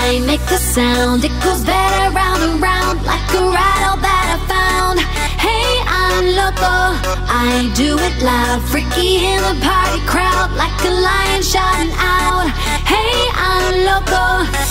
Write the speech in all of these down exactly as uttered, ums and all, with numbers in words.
I make the sound, it goes better round and round, like a rattle that I found. Hey, I'm loco, I do it loud, freaky in the party crowd, like a lion shouting out. Hey, I'm loco.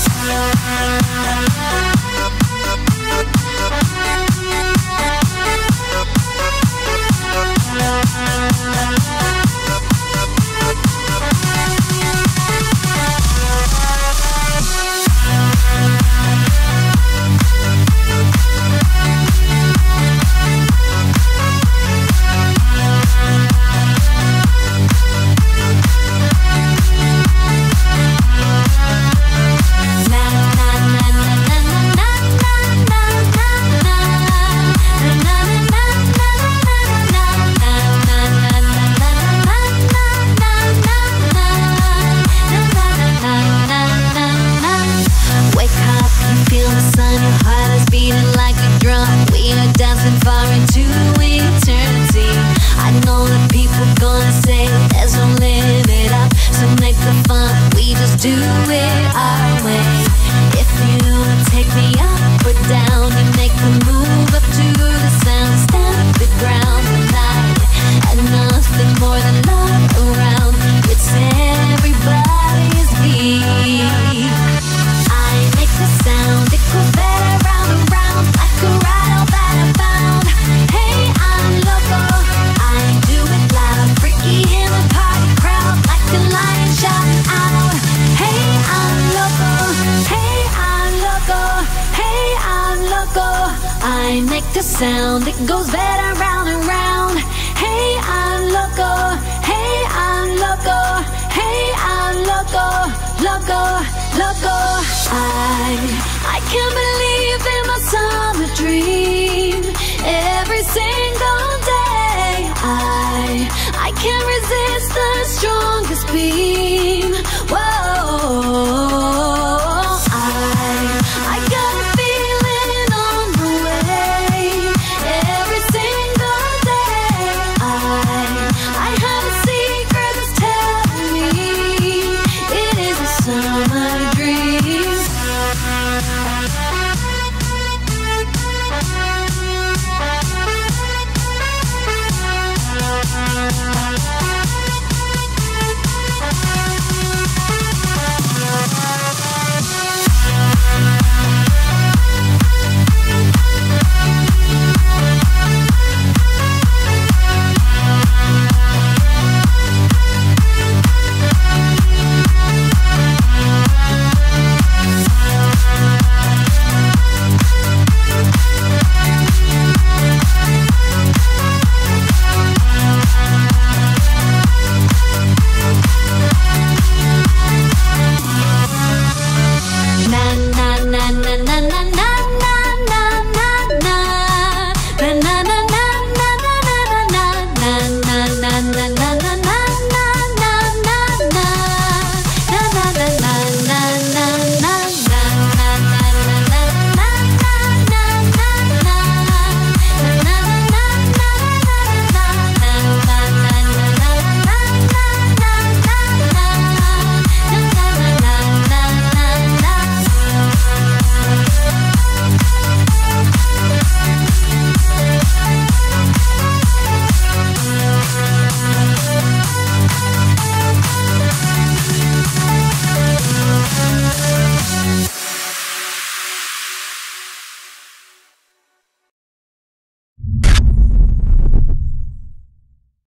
Do it our way. If you take me up or down, you make the move up to the sound, stamp the ground tonight, and nothing more than love around. It's everybody's beat. I make the sound, it goes better round and round, like a rattle that I found. Hey, I'm loco, I do it loud, freaky in the party crowd, like a lion shouting out. Hey, I'm loco, hey, I'm loco, hey, I'm loco. I make the sound, it goes better round and round. Hey, I'm loco, hey, I'm loco, hey, I'm loco, loco, loco. I, I can't believe in my son.